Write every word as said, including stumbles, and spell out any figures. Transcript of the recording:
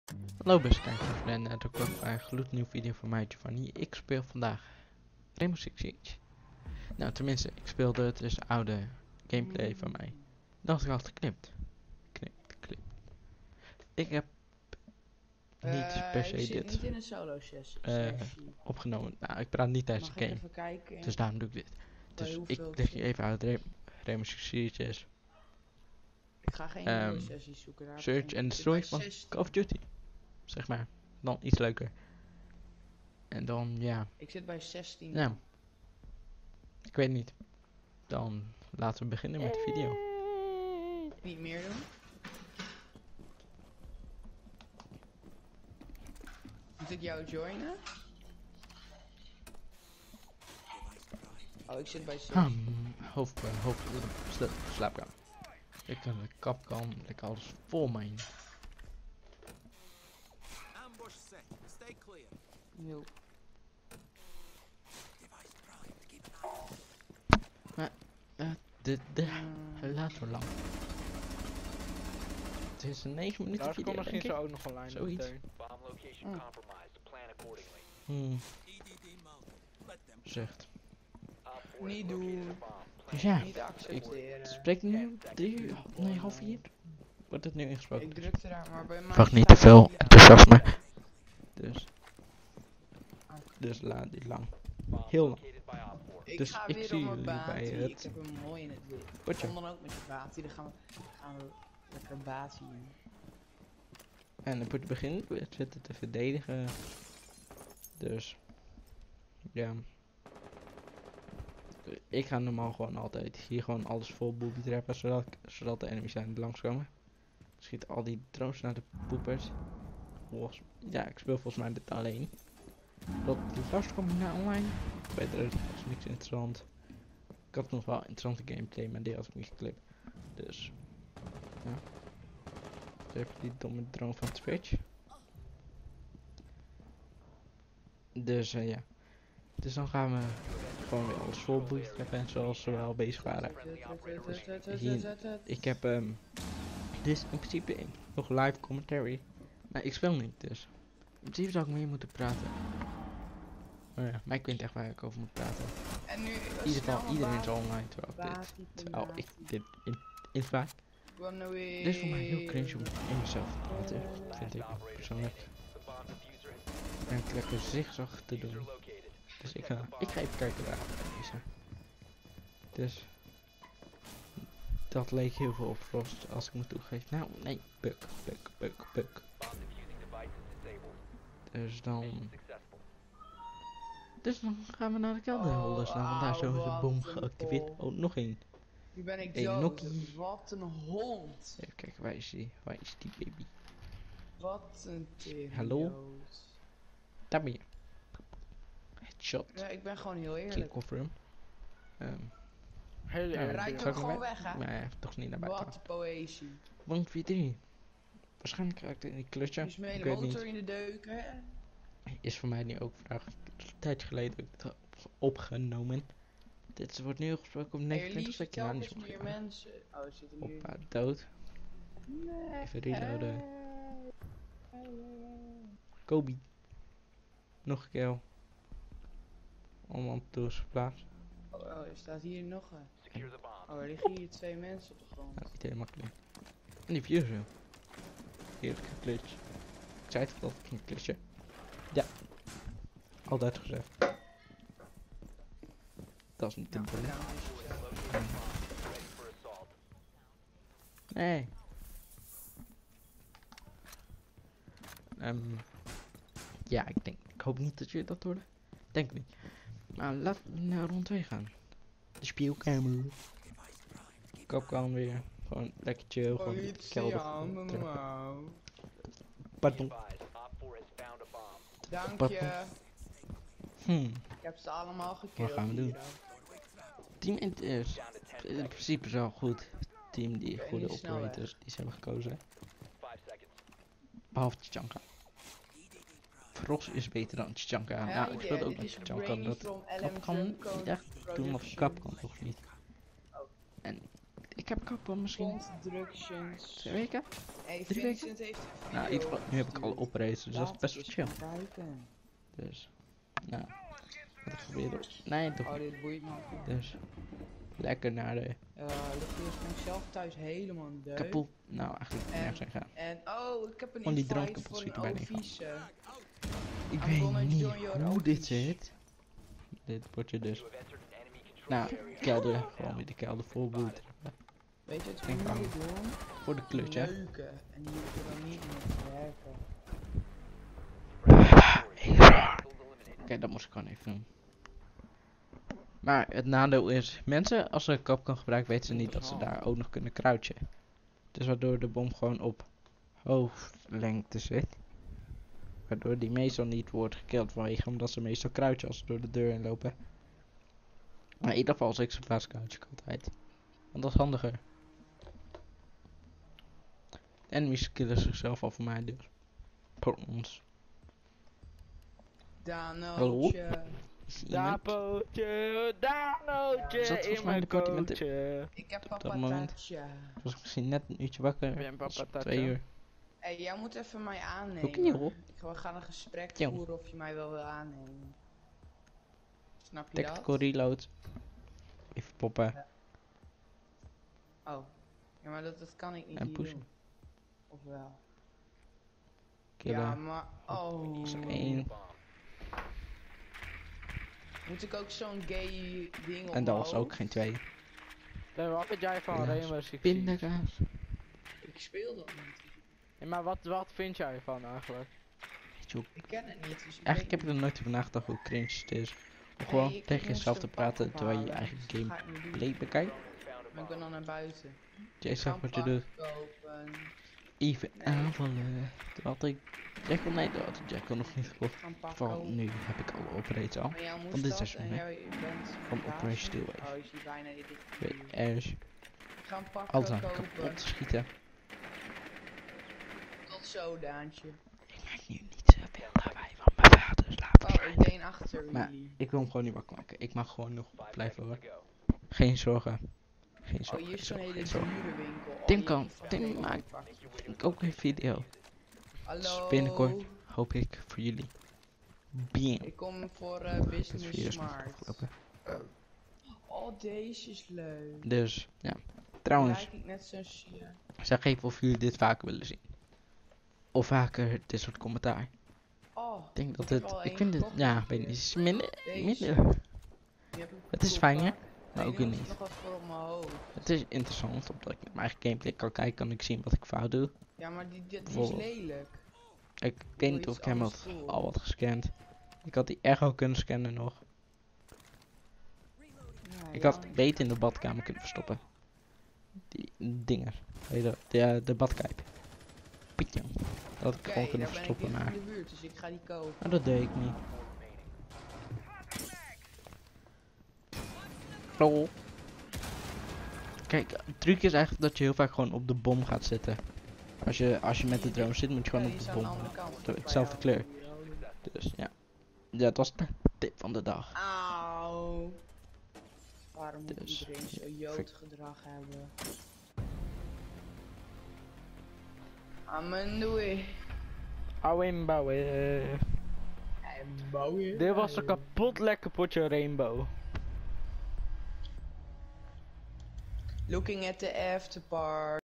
Hallo beste kijkers, en het ook ook bij een gloednieuwe video van mij, Giovanni. Ik speel vandaag Rainbow Six Siege. Nou, tenminste, ik speelde het dus oude gameplay van mij. Dan had ik al geknipt. Knipt, knipt. Ik heb niet Uh, per se ik zit dit niet in een solo sessie. uh, opgenomen. Nou, ik praat niet tijdens de game. Even kijken. Dus daarom doe ik dit. Dus ik leg je even uit Rainbow Six Siege is. Ik ga geen um, nieuwe sessies zoeken. Daar Search and Destroy van Call of Duty. Zeg maar. Dan iets leuker. En dan, ja. Ik zit bij zestien. Ja. Ik weet niet. Dan laten we beginnen met de video. Niet meer doen. Moet ik jou joinen? Oh, ik zit bij zestien. Hmm, hoofd, uh, hoofd, sl slaapkamer. Ik kan de kap kan, ik alles vol mijn. Jo. Maar, uh, de, de, uh, laat zo lang. Het is een negen minuten Daar video, komt misschien denk zo ik. ook nog een lijn. Zoiets. Mm. Hmm. Zegt. Niet doen. Dus ja, Niet accepteren. ik spreek nu drie uur, nee half vier. Wordt het nu ingesproken? Ik drukte daar maar bij mij. Wacht niet te veel enthousiasme. Dus. Dus laat dit lang. Heel lang. Ik Dus ga ik weer zie op mijn jullie bij batie. het Ik heb hem mooi in het wit. potje. Kom dan ook met je batie. Dan gaan we, gaan we lekker batie doen. En dan moet je beginnen met zitten te verdedigen. Dus. Ja. Ik ga normaal gewoon altijd hier gewoon alles vol booby trappen. Zodat, zodat de enemies aan langskomen. Schiet al die drones naar de poepers. Volgens, ja, ik speel volgens mij dit alleen. Dat die vast komt naar online. Verder was niks interessant. Ik had nog wel interessante gameplay, maar die had ik niet geklipt. Dus. Ja. Dus heb je die domme drone van Twitch. Dus uh, ja. Dus dan gaan we gewoon weer alles vol boeien hebben en zoals we wel bezig waren. Dus hier, ik heb um, dus in principe nog live commentary. Nou, ik speel niet, dus in principe zou ik meer moeten praten. Maar ja, maar ik weet niet echt waar ik over moet praten. En nu, in ieder geval, iedereen is online terwijl dit, terwijl ik dit in, in vaak. Dit is voor mij heel cringe om in mezelf te praten, vind ik persoonlijk. En ik lekker zigzag te doen. Dus ik ga, ik ga even kijken waar het is. Dus dat leek heel veel op Frost als ik me toegeef. Nou, nee, buk, buk, buk, buk. Dus dan. Dus dan gaan we naar de kelderholders. Nou, want daar zo is de bom geactiveerd. Oh, nog één. Nu ben ik hey, dood. Nokkie. Wat een hond. Even kijken, waar is die? Waar is die baby? Wat een tering. Hallo? Daar ben je. Headshot. Ja, ik ben gewoon heel eerlijk. Kill confirm. Um, Heel ja, erg. Rijd zal hem ik gewoon weg? weg, hè? Nee, toch niet naar buiten. Wat poëzie. one vier drie. Waarschijnlijk raakt het in die klusje. Dus mijn Ik hele weet niet. motor in de deuk, hè? Is voor mij nu ook vraag. Een tijdje geleden heb ik het opgenomen. Dit wordt nu gesproken op negenentwintig seconden. Nou, niet zo meer mensen. Oh, er zitten nu. Hoppa, dood. Nee. Even reloaden. Kobe. Nog een kill. Allemaal doos geplaatst. Oh, oh, er staat hier nog een. Oh, er liggen hier twee mensen op de grond. Nou, niet helemaal clean. En die viewer. Heerlijke glitch. Ik zei het al, dat ging glitchen. Ja. Altijd gezegd. Dat is niet de Nou, bedoeling. nou, Nee. Um, ja, ik denk. Ik hoop niet dat je dat hoorde. Denk niet. Maar laten we naar rond twee gaan. De speelkamer. Kapkan weer. Gewoon lekker chill. Gewoon de kelder. Pardon. Dank Pardon. je. Hmm. Ik heb ze allemaal gekillt. Wat gaan we doen? hier. Team Int is in principe is wel goed. Team die Oké, goede niet snel operators die ze hebben gekozen. Behalve Tchanka. Frost is beter dan Tchanka. Hi Nou, ik speelde there, ook met dit is Tchanka. Brainy Dat from L M Capcom Drumcode niet echt doen of Production. Capcom nog niet. Oh. En ik heb kappen misschien Constructions. twee weken. Hey, Drie Vincent heeft een Nou, in ieder geval, nu heb ik alle opraces, dus dat is best wel chill. Kijken. Dus, nou, wat ik gebeurde. Nee, toch Oh, niet. dit boeit me ook. Dus, lekker naar de Uh, Lucius ben ik zelf thuis helemaal deuk. kapot. Nou, eigenlijk En- nergens heen gaan. En oh, ik heb een Gewoon die droom invite kapot voor schieten een bij die Ovies. eh. Ik I'm weet gonna niet join your hoe dit Ovies. zit. Dit wordt je dus. Nou, kelder, gewoon weer de kelder vol boet. Weet je wat we Geen gang. moeten doen? Voor de clutch, hè. Leuke. En die hoeven dan niet meer te werken. Oké, dat moest ik gewoon even doen. Maar het nadeel is, mensen, als ze een kap kan gebruiken, weten ze niet dat ze daar ook nog kunnen crouchen. Dus waardoor de bom gewoon op hoofdlengte zit. Waardoor die meestal niet wordt gekild vanwege omdat ze meestal crouchen als ze door de deur heen lopen. Maar in ieder geval als ik ze plaats crouch ik altijd. Want dat is handiger. De enemies killen zichzelf al voor mij dus. Voor ons. Danootje. Is iemand? Dapootje, Danootje Is dat volgens in mij mijn de party met de- kootje. Ik heb dat moment. papatatje. Was ik misschien net een uurtje wakker. Ben je een Dat is papatatje? twee uur. Hé, hey, jij moet even mij aannemen. Ook niet, hoor. Ik we gaan een gesprek Jo. voeren of je mij wel wil aannemen. Snap je dat? Tactical reload. Even poppen. Oh. Ja, maar dat, dat kan ik niet En hier pushen. doen. Of wel? Killen. Ja, maar... Oh. Is er één. Moet ik ook zo'n gay ding op En dat was mijn ook hoofd? geen twee. Nee, wat vind jij van Helaas. Rainbow Six Siege? Pindakaas. Ik speel dat niet. Ja, maar wat, wat vind jij ervan eigenlijk? Weet je hoe- Ik ken het niet, dus ik Eigenlijk heb weet ik er nooit over nagedacht hoe cringe het is. Om Nee, gewoon ik tegen moest jezelf een te pak praten terwijl je je ophalen, eigen dus dat game ga ik niet doen. play bekijkt. Maar ik ben dan naar buiten. Jij Ik ga zegt een wat je pak doet. kopen. Even Nee. aanvallen. Terwijl ik Jackal, nee, dat had ik Jackal nog niet gekocht. Ik ga een pak Van kopen. nu heb ik alle operates al. Maar jou moest van dit dat seizoen, en hè? jij bent Van baas. Operation Steelwave. Oh, je ziet bijna dit. Weet Ash. Ik ga een pak Alles aan kopen. kapot schieten. Tot zo, Daantje. Ik maak nu niet zoveel lawaai van mijn vader slapen. Oh, ik deed achter Maar jullie. ik wil hem gewoon niet wakker maken. Ik mag gewoon nog blijven hoor. Geen zorgen. Geen Oh, zorgen. hier is geen zo'n zorgen, hele geen zorgen. dure winkel. Oh, Tim die kan- heb ik van Tim Lego maakt- gepakt. Ik ook een video. Dus Hallo. binnenkort hoop ik voor jullie. Bien. Ik kom voor uh, Het Business virus moet Smart. afgelopen. Oh, deze is leuk. Dus ja. Trouwens, Lijk ik net zo'n sier. zeg even of jullie dit vaker willen zien. Of vaker dit soort commentaar. Oh, Ik denk dat heb het. al Ik één vind het. gekocht Ja, dit weet niet. keer. Het is minder. Deze. minder. die heb ik Het is cool fijn, hè? gepakt. Maar Nee, ook nu weer moet niet. nog wat voor op mijn hoofd. Het is interessant, omdat ik met mijn eigen gameplay kan kijken, kan ik zien wat ik fout doe. Ja, maar die, die, die is Bijvoorbeeld. lelijk. Ik wil weet niet iets of ik hem anders had, doen. al had gescand. Ik had die echo kunnen scannen nog. Ja, Ik ja. had beter in de badkamer kunnen verstoppen. Die dingen. Weet je, de, eh, de badkuip. Pietje. Dat had ik Oké, gewoon kunnen daar ben ik verstoppen, dicht maar... in de buurt, dus ik ga die kopen. Maar dat deed ik niet. Lol. Kijk, het truc is eigenlijk dat je heel vaak gewoon op de bom gaat zitten. Als je, als je met de drone zit, moet je Ja, gewoon die op is de aan de bom. andere kant. Zo, bij hetzelfde jou, kleur. die rode. Dus ja. Ja, dat was de tip van de dag. Auw. Waarom moet Dus, iedereen zo fik- joodgedrag hebben? Amen, doei. Hou in bouwen. En bouwen. Dit was een kapot lekker potje Rainbow. Looking at the afterparty.